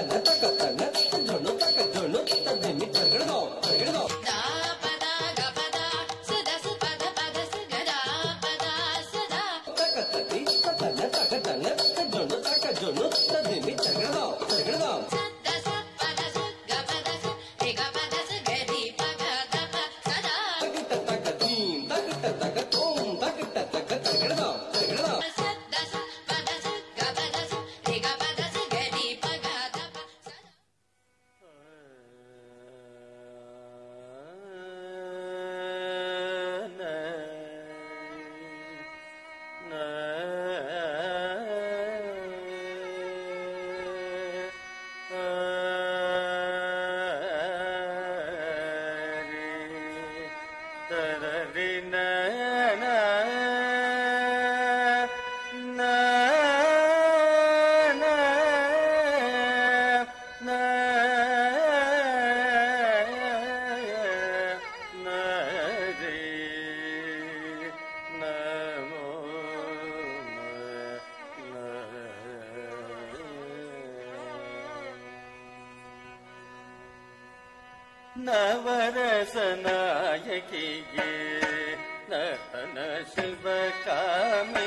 नवरसनायकिये नर्तन शिवकामे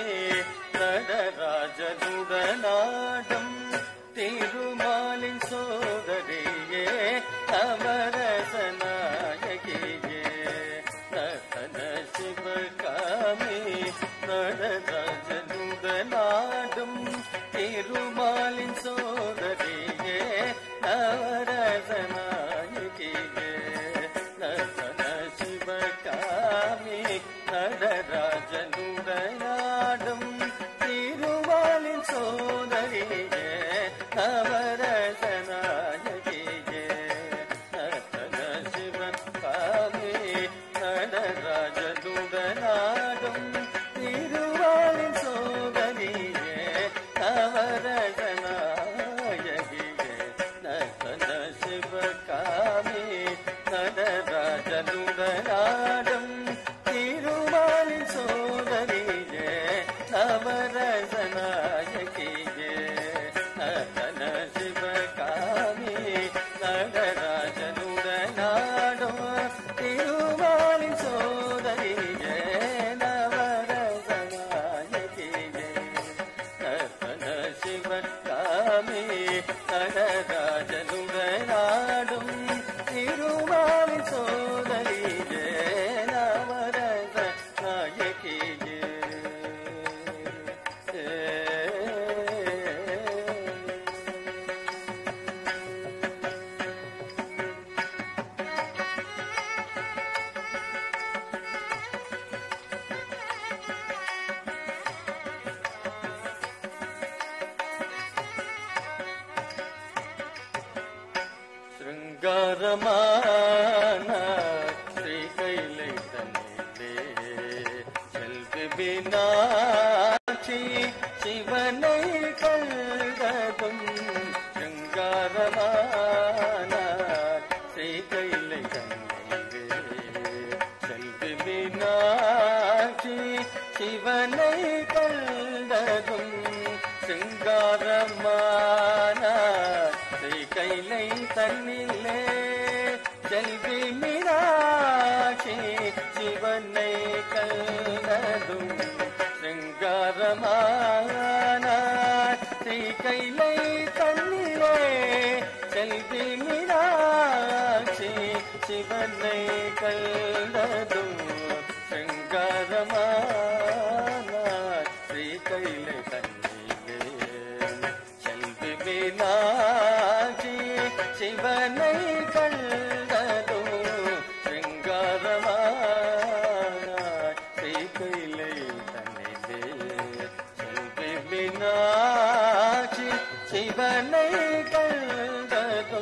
நடராஜனுடனாடும் திருமாலின் சோதரியே நவரசநாயகியே நர்த்தன சிவகாமே நடராஜனுடனாடும் திருமாலின் சோதரியே நவரசநாயகியே நர்த்தன சிவகாமே நடராஜனுடனாடும் திருமாலின் சோதரியே நவரசநாயகியே நர்த்தன சிவகாமே நடராஜனுடனாடும் திருமாலின் சோதரியே நவரசநாயகியே நர்த்தன சிவகாமே நடராஜனுடனாடும் திருமாலின் சோதரியே நவரசநாயகியே நர்த்தன சிவகாமே நடராஜனுடனாடும் திருமாலின் சோதரியே நவரசநாயகியே நர்த்தன சிவகாமே நடராஜனுடனாடும் திருமாலின் சோதரியே நவரசநாயகியே சிருங்காரமான ஸ்ரீகைலை தன்னிலே செல்வி மீனாட்சி சிவனை கண்டதும் சிருங்காரமான ஸ்ரீகைலை தன்னிலே செல்வி மீனாட்சி சிவனை கண்டதும் சிங்காரமான கைலை தன்னிலே செல்வி மீனாட்சி சிவனை கண்டதும் சிங்காரமான கைலை தன்னிலே செல்வி மீனாட்சி சிவனை கண்டதும் சிங்காரமான கைலை தன்னிலே செல்வி மீனாட்சி சிவனை கண்டதோ சிங்காரமான கைலை தன்னிலே செல்வி மீனாட்சி சிவனை கண்டதோ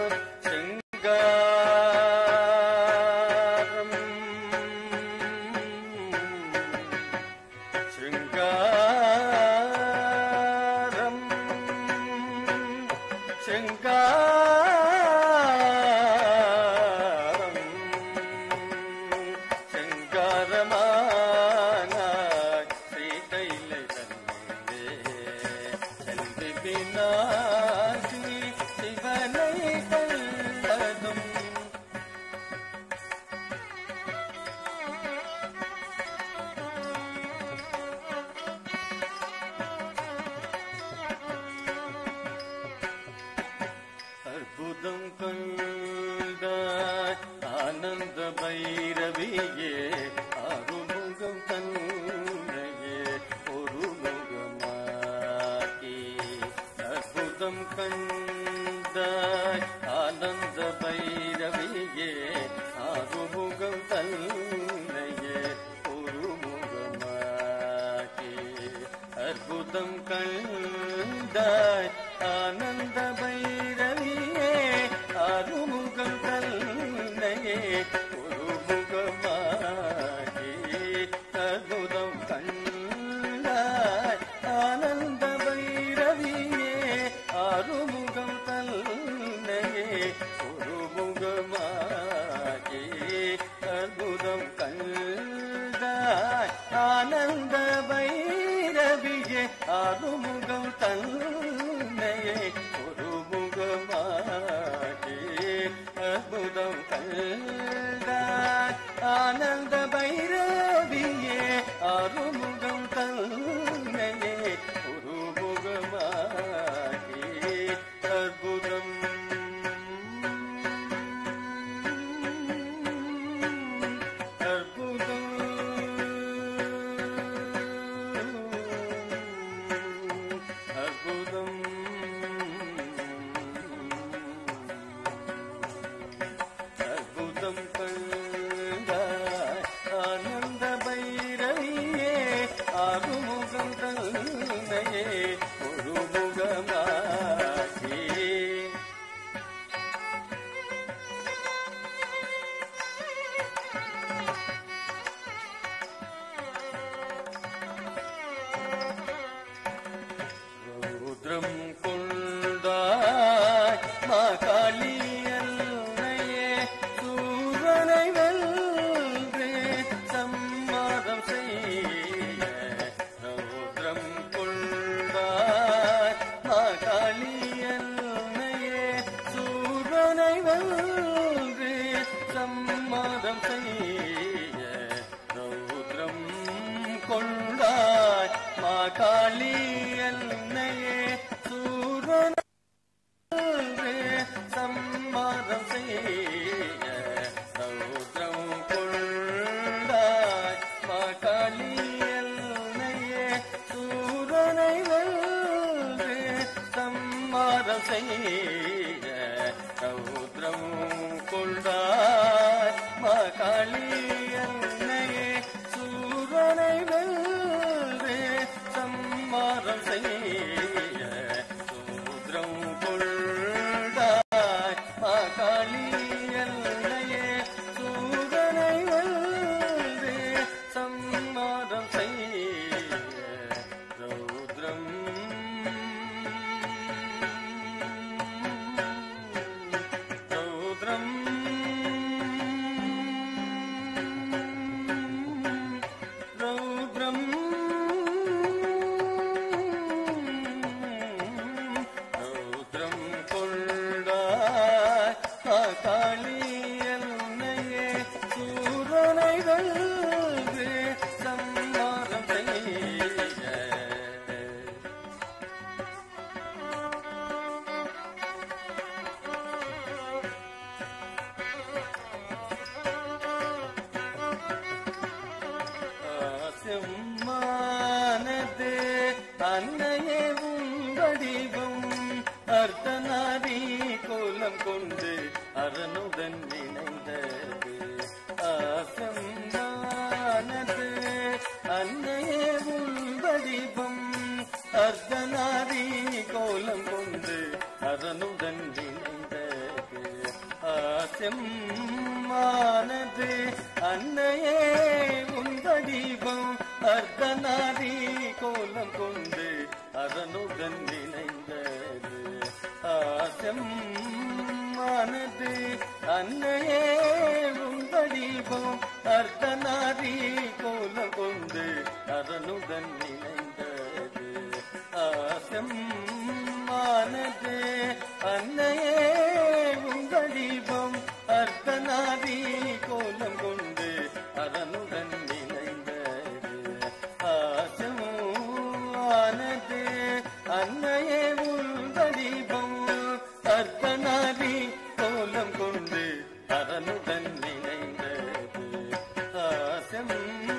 சிங்காரம் சிங்காரம் சிங்காரம் சிங்காரமான ஸ்ரீகைலை தன்னிலே செல்வி மீனாட்சி ஆனந்த வைரவியே ஆறுமுகம் தன்னையே ஒரு முகமாகி அற்புதம் கண்டாய் ஆனந்த வைரவியே ஆறுமுகம் தன்னையே ஒரு முகமாகி அற்புதம் ஆனந்த பைரவியே ஆறுமுகம் தன்னையே ஒரு முகமாகி ருத்ரம் கொண்டாய் மாகாளி அன்னையே சூரனை வென்று சம்மாதம் செய்ய ருத்ரம் கொண்டாய் மாகாளி அன்னையே சூரனை வென்று சம்மாதம் செய்ய ருத்ரம் கொண்டாய் மாகாளி அன்னையே சூரனை சம்மாதம் செய்ய ரௌத்ரம் கொண்டாய் மாகாளி அன்னையே சூரனை வென்று சம்மாதம் செய்ய ரௌத்ரம் கொண்டாய் மாகாளி அன்னையே சூரனை வென்று சம்மாதம் செய்ய சூத்ரம் கொண்டாய் மாகாளி அன்னையே சூரனை வென்று சம்மாதம் செய்ய ரௌத்ரம் ரௌத்ரம் ரௌத்ரம் ரௌத்ரம் கொண்டாய் மாகாளி அன்னையே சூரனை வென்று சம்மாதம் செய்ய செம்மானது அன்னையே வடிவம் அர்த்தநாரி கோலம் கொண்டு அரணுடன் இணைந்தது ஆசம்மானது அன்னையே வடிவம் அர்த்தநாரி கோலம் கொண்டு அரணுடன் இணைந்தது ஆசம்மானது அன்னையே வடிவம் அர்த்தநாரி கோலம் கொண்டு அரணுடன் இணைந்தது ஆசம்மானது அன்னையே வடிவம் அர்த்தநாரி கோலம் கொண்டு அரணுடன் இணைந்தது ஆசம்மானது அன்னையே வடிவம் அர்த்தநாரி கோலம் கொண்டு அரணுடன் இணைந்தது ஆசம்மானது அன்னையே வடிவம் அர்த்தநாரி கோலம் கொண்டு அரணுடன் இணைந்தது ஆசம்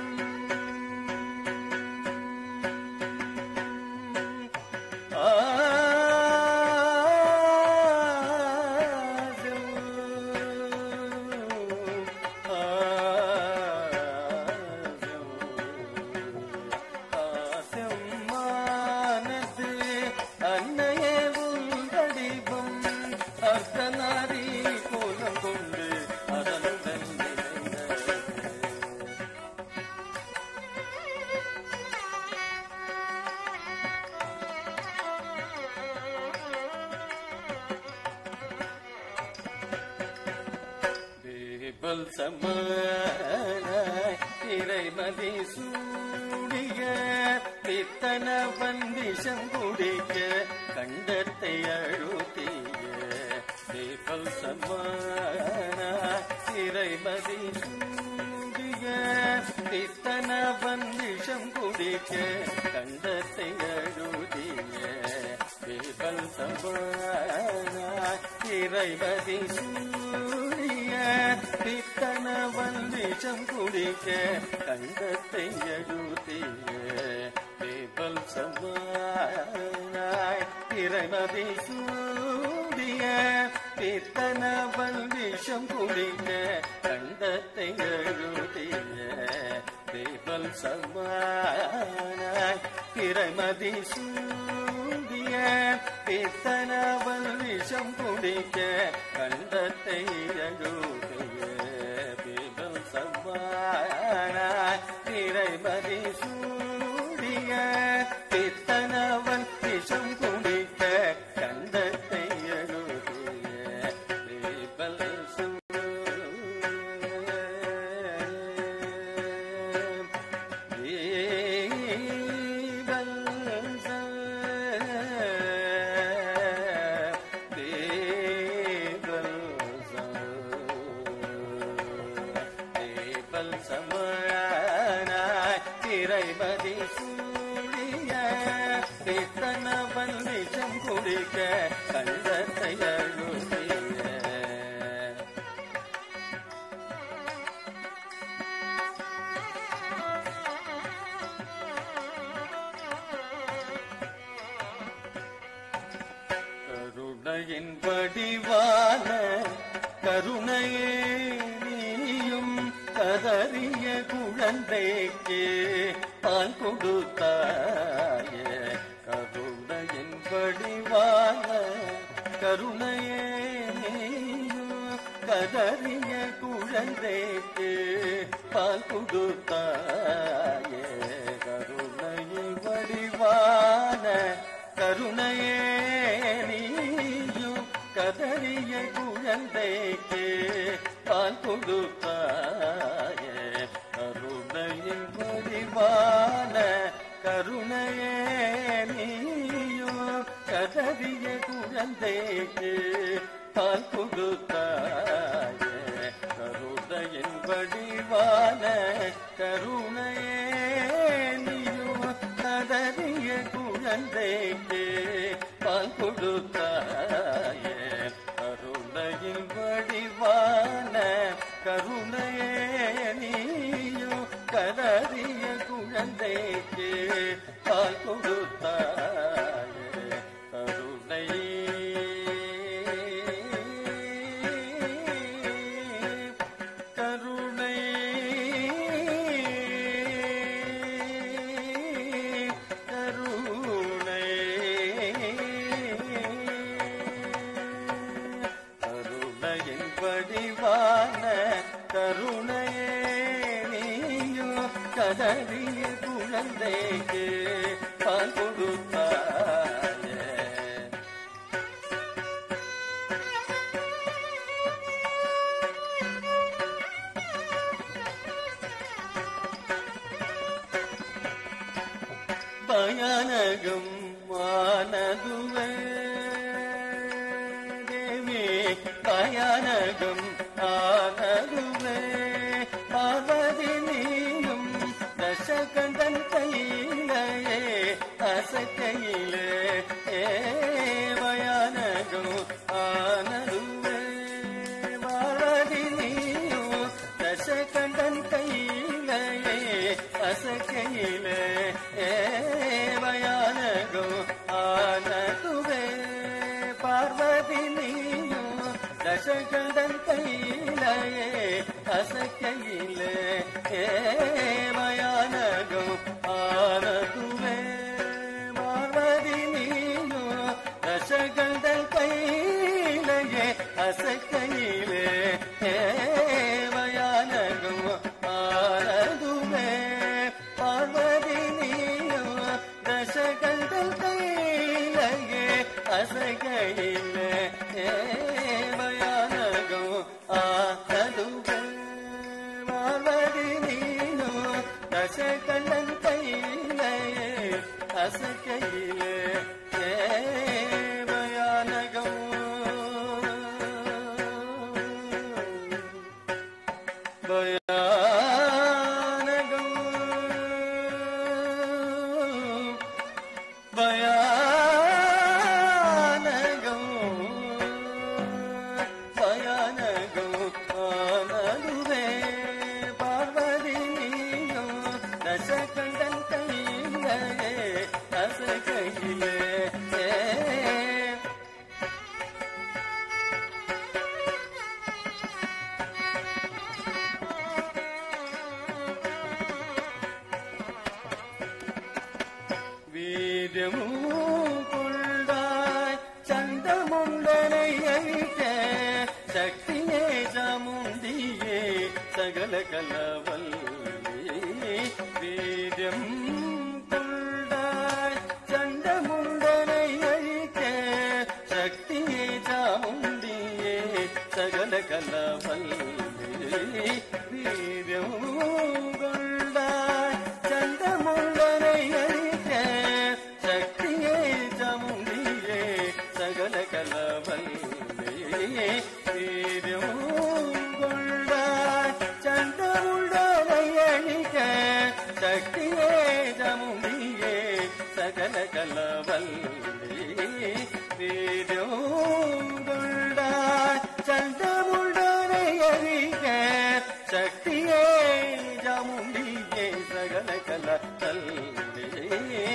ஆசம்மானது அன்னையே வடிவம் அர்த்தநாரி கோலம் கொண்டு அரணுடன் இணைந்தது தேவல் சமனாய் இறைமதி சூழ சூடிய பித்தனவன் விஷம் குடிக்க கண்டத்தை அழுத்திய தேவல் சமான இறைமதி சூடிய பித்தனவன் விஷம் குடிக்க கண்டத்தை அழுதிய தேவல் சமான இறைமதி சூடிய பித்தனவன் விஷம் குடிக்க கண்டத்தை அழுதிய தேவல் சமான இறைமதி சூடிய பித்தனவன் விஷம் குடிக்க கண்டத்தை அழுதிய தேவல் சமானாய் இறைமதி சூடிய பித்தனவன் விஷம் குடிக்க கண்டத்தை அழுதிய தேவல் சமானாய் இறைமதி சூடிய பித்தனவன் விஷம் குடிக்க கண்டத்தை அழுதிய தேவல் சமானாய் இறைமதி சூடிய பித்தனவன் விஷம் குடிக்க கண்டத்தை அழுதிய கருணையின் வடிவான கருணையே நீயும் கதறிய குழந்தைக்கு பால் கொடுத்தாய கருணையின் வடிவான கருணையே நீயும் கதறிய குழந்தைக்கு பால் கொடுத்தாய கருணையின் வடிவான கருணையே நீயும் கதறிய குழந்தைக்கு பால் கொடுத்தாய கருணையின் வடிவான கருணையே நீயும் கதறிய குழந்தைக்கு பால் கொடுத்தாய கருணையின் வடிவான கருணையே நீயும் கதறிய குழந்தைக்கு பால் கொடுத்தாய கருணையின் வடிவான கருணையே நீயும் கதறிய குழந்தைக்கு பால் கொடுத்தாய கருணை கருணை கருணை கருணையின் வடிவான கருணையே நீயும் கதறிய குழந்தைக்கு பால் கொடுத்தாய பயானகம் ஆனதுவே தேவி பயானகம் ஆனதுவே பார்வதி நீயும் தசகந்தன் கையிலே அசக்கையிலே பயானகம் ஆனதுவே பார்வதி நீயும் தசகந்தன் கையிலே அசக்கையிலே பயானகம் ஆனதுவே பார்வதி நீயும் தசகந்தன் கையிலே அசக்கையிலே பயானகம் ஆனதுவே பார்வதி நீயும் தசகந்தன் கையிலே அசக்கையிலே பயானகம் ஆனதுவே பார்வதி நீயும் தசகந்தன் கையிலே அசகையிலே பயானகம் ஆனதுவே பார்வதி நீயும் தசகந்தன் கையிலே அசைக்கையிலே பயானகம் பயானகம் பயானகம் பயானகம் ஆனதுவே பார்வதி நீயும் தசகண்டன் கையிலே அசைக்கையிலே வீரமுண்டாய் சந்தமுண்டனை அழிக்க சக்தியே சாமுண்டியே சகல கலவல்லி வீரம் கொண்டாய் சந்தமுண்டனை அழிக்க சக்தியே சாமுண்டியே சகல கலவல்லி வீரம் கொண்டாய் சந்தமுண்டனை அழிக்க சக்தியே சாமுண்டியே சகல கலவல்லியே வீரமுண்டாய் சந்தமுண்டனை அழிக்க சக்தியே சாமுண்டியே சகல கலவல்லியே வீரமுண்டாய் சந்தமுண்டனை அழிக்க சக்தியே சாமுண்டியே சகல கலவல்லியே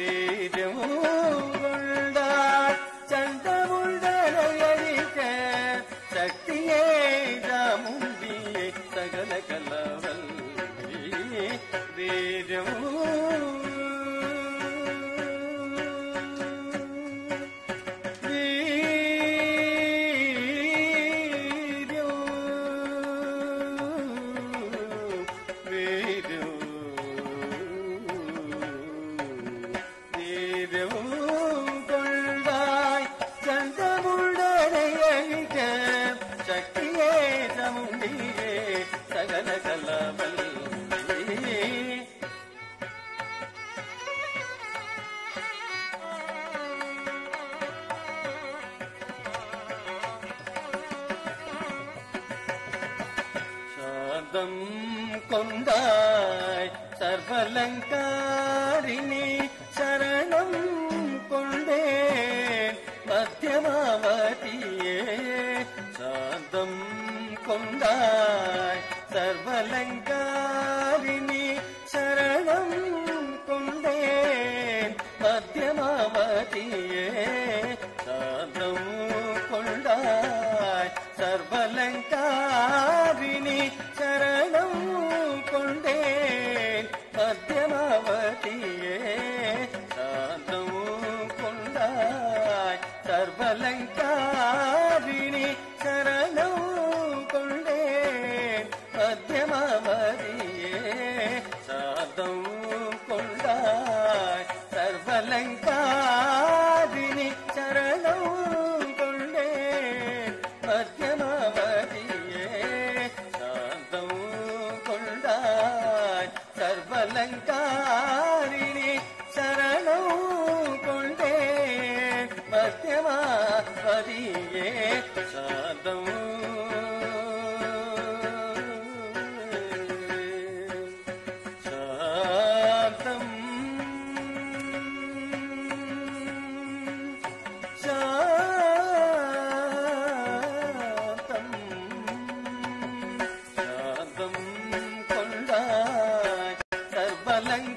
வீரமுண்டாய் சந்தமுண்டனை அழிக்க சக்தியே சாமுண்டியே சகல கலவல்லியே கொண்டாய் சந்தமுண்டனை அழிக்க சக்தியே சாமுண்டியே சகல கலவல்லியே சாந்தம் கொண்டாய் சர்வலங்காரிணி சரணம் கொண்டேன் மத்தியமாவதியே சாந்தம் கொண்டாய் சர்வலங்காரிணி சரணம் கொண்டேன் மத்தியமாவதியே சாந்தம் கொண்டாய் சர்வலங்காரிணி சரணம் கொண்டேன் மத்தியமாவதியே சாந்தம் கொண்டாய் சர்வலங்காரிணி சரணம் கொண்டேன் மத்தியமாவதியே சாந்தம் கொண்டாய் சர்வலங்காரிணி சரணம் கொண்டேன் மத்தியமாவதியே சாந்தம் கொண்டாய் சர்வலங்காரிணி சரணம் கொண்டேன் மத்தியமாவதியே சாந்தம் சாந்தம் சாந்தம் சாந்தம் கொண்டாய் சர்வலங்க